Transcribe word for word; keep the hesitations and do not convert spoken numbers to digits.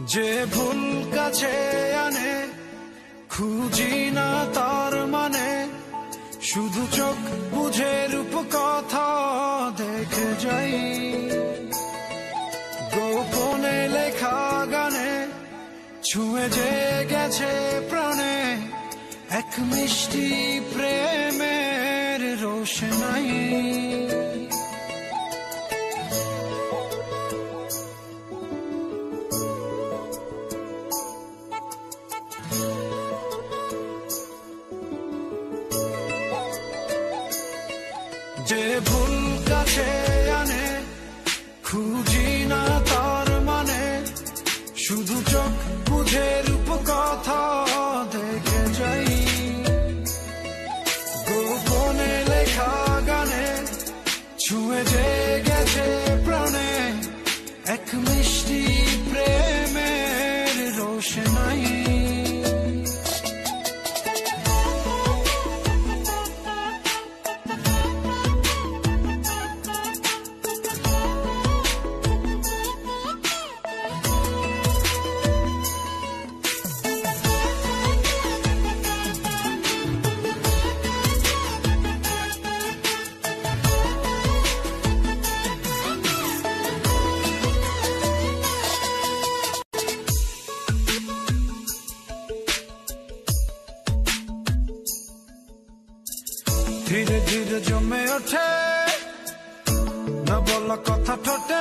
যে ভুল কাছে আনে খুঁজি না তার মানে, শুধু চোখ বুঝে রূপ কথা দেখে যাই। গোপনে লেখা গানে ছুঁয়ে যে গেছে প্রাণে, এক মিষ্টি প্রেমের রোশনাই। যে ভুল কাছে আনে খুঁজি না তার মানে, শুধু চোখ বুঝে রূপ কথা দেখে যাই। গোপনে লেখা গানে ছুঁয়ে যে গেছে প্রাণে, এক মিষ্টি প্রেমের রোশনাই। ধীরে ধীরে জমে ওঠে না বলা কথা ঠোঁটে,